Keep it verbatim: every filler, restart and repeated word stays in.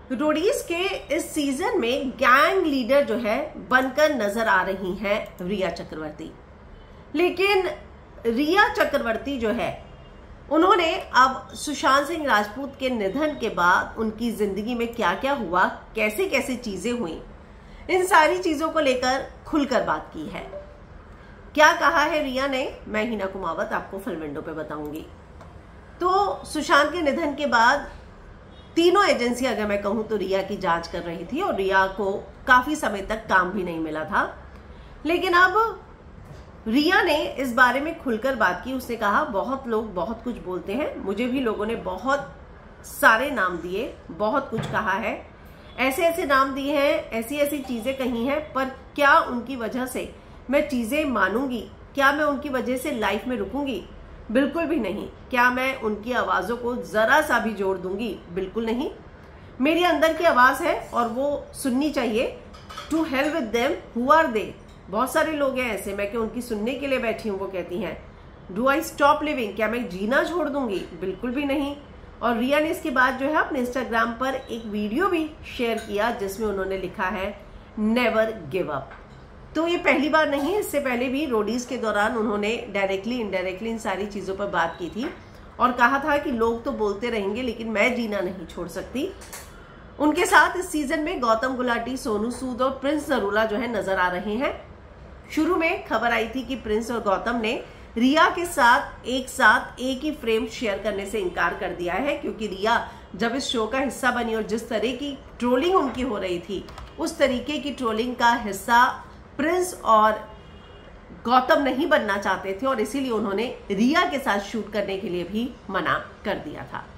Roadies के इस season में गैंग लीडर जो है बनकर नजर आ रही हैं रिया चक्रवर्ती। लेकिन रिया चक्रवर्ती जो है उन्होंने अब सुशांत सिंह राजपूत के निधन के बाद उनकी जिंदगी में क्या क्या हुआ, कैसे कैसे चीजें हुई, इन सारी चीजों को लेकर खुलकर बात की है। क्या कहा है रिया ने, मैं हिना कुमावत आपको फिल्म विंडो पे बताऊंगी। तो सुशांत के निधन के बाद तीनों एजेंसी, अगर मैं कहूं तो, रिया की जांच कर रही थी और रिया को काफी समय तक काम भी नहीं मिला था। लेकिन अब रिया ने इस बारे में खुलकर बात की। उसने कहा बहुत लोग बहुत कुछ बोलते हैं, मुझे भी लोगों ने बहुत सारे नाम दिए, बहुत कुछ कहा है, ऐसे ऐसे नाम दिए हैं, ऐसी ऐसी चीजें कही हैं, पर क्या उनकी वजह से मैं चीजें मानूंगी? क्या मैं उनकी वजह से लाइफ में रुकूंगी? बिल्कुल भी नहीं। क्या मैं उनकी आवाजों को जरा सा भी जोड़ दूंगी? बिल्कुल नहीं। मेरी अंदर की आवाज है और वो सुननी चाहिए। To hell with them, who are they? बहुत सारे लोग हैं ऐसे, मैं क्या उनकी सुनने के लिए बैठी हूं? वो कहती हैं डू आई स्टॉप लिविंग? क्या मैं जीना छोड़ दूंगी? बिल्कुल भी नहीं। और रिया ने इसके बाद जो है अपने इंस्टाग्राम पर एक वीडियो भी शेयर किया जिसमें उन्होंने लिखा है नेवर गिव अप। तो ये पहली बार नहीं, इससे पहले भी रोडीज के दौरान उन्होंने डायरेक्टली इनडायरेक्टली इन सारी चीजों पर बात की थी और कहा था कि लोग तो बोलते रहेंगे लेकिन मैं जीना नहीं छोड़ सकती। उनके साथ इस सीजन में गौतम गुलाटी, सोनू सूद और प्रिंस नरूला जो है नजर आ रहे हैं। शुरू में खबर आई थी कि प्रिंस और गौतम ने रिया के साथ एक साथ एक ही फ्रेम शेयर करने से इनकार कर दिया है, क्योंकि रिया जब इस शो का हिस्सा बनी और जिस तरह की ट्रोलिंग उनकी हो रही थी, उस तरीके की ट्रोलिंग का हिस्सा प्रिंस और गौतम नहीं बनना चाहते थे और इसीलिए उन्होंने रिया के साथ शूट करने के लिए भी मना कर दिया था।